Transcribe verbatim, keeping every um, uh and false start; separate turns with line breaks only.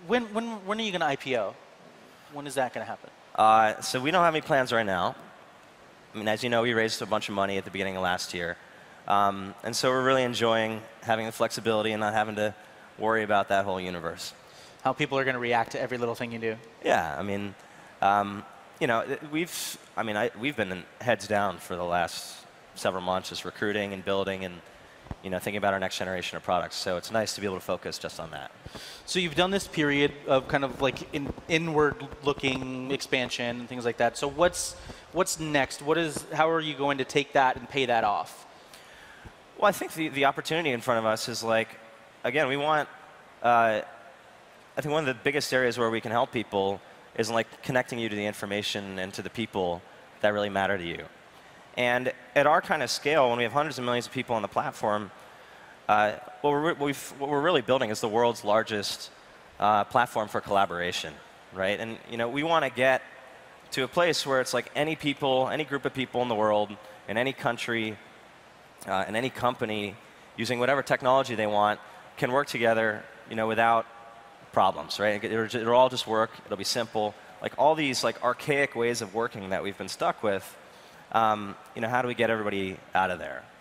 when, when, when are you going to I P O? When is that going to happen?
Uh, so we don't have any plans right now. I mean, as you know, we raised a bunch of money at the beginning of last year. Um, and so we're really enjoying having the flexibility and not having to worry about that whole universe.
How people are going to react to every little thing you do.
Yeah, I mean, um, you know, we've, I mean, I, we've been heads down for the last several months, just recruiting and building and, you know, thinking about our next generation of products. So it's nice to be able to focus just on that.
So you've done this period of kind of like in, inward-looking expansion and things like that. So what's what's next? What is, how are you going to take that and pay that off?
Well, I think the, the opportunity in front of us is like, again, we want, uh, I think one of the biggest areas where we can help people is like connecting you to the information and to the people that really matter to you. And at our kind of scale, when we have hundreds of millions of people on the platform, uh, what, we're, we've, what we're really building is the world's largest uh, platform for collaboration, right? And you know, we want to get to a place where it's like any people, any group of people in the world, in any country, uh, in any company, using whatever technology they want, can work together, you know, without problems, right? It'll, it'll all just work. It'll be simple. Like all these like archaic ways of working that we've been stuck with. Um, you know, how do we get everybody out of there?